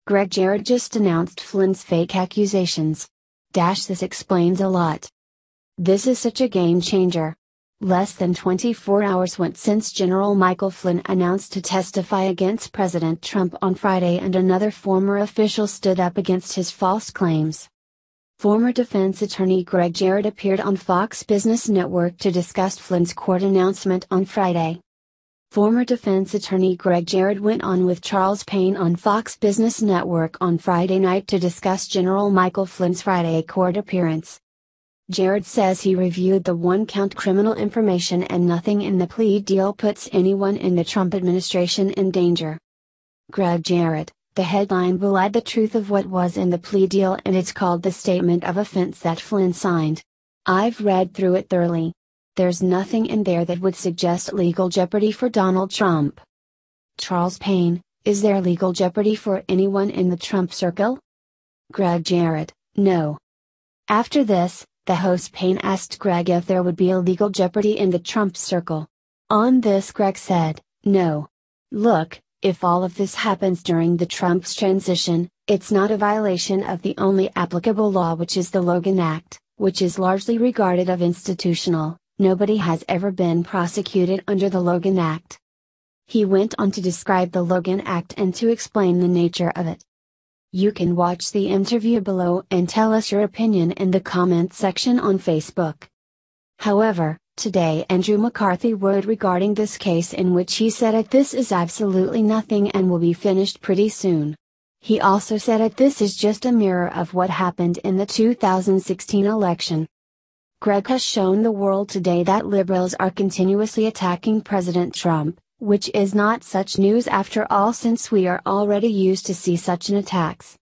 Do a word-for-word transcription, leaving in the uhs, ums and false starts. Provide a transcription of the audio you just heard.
Greg Jarrett just announced Flynn's fake accusations. Dash this explains a lot. This is such a game changer. Less than twenty-four hours went since General Michael Flynn announced to testify against President Trump on Friday, and another former official stood up against his false claims. Former defense attorney Greg Jarrett appeared on Fox Business Network to discuss Flynn's court announcement on Friday. Former defense attorney Greg Jarrett went on with Charles Payne on Fox Business Network on Friday night to discuss General Michael Flynn's Friday court appearance. Jarrett says he reviewed the one-count criminal information and nothing in the plea deal puts anyone in the Trump administration in danger. Greg Jarrett, the headline belied the truth of what was in the plea deal, and it's called the Statement of Offense that Flynn signed. I've read through it thoroughly. There's nothing in there that would suggest legal jeopardy for Donald Trump. Charles Payne, is there legal jeopardy for anyone in the Trump circle? Greg Jarrett, no. After this, the host Payne asked Greg if there would be a legal jeopardy in the Trump circle. On this, Greg said, no. Look, if all of this happens during the Trump's transition, it's not a violation of the only applicable law, which is the Logan Act, which is largely regarded as institutional. Nobody has ever been prosecuted under the Logan Act. He went on to describe the Logan Act and to explain the nature of it. You can watch the interview below and tell us your opinion in the comment section on Facebook. However, today Andrew McCarthy wrote regarding this case, in which he said that this is absolutely nothing and will be finished pretty soon. He also said that this is just a mirror of what happened in the two thousand sixteen election. Greg has shown the world today that liberals are continuously attacking President Trump, which is not such news after all, since we are already used to see such an attacks.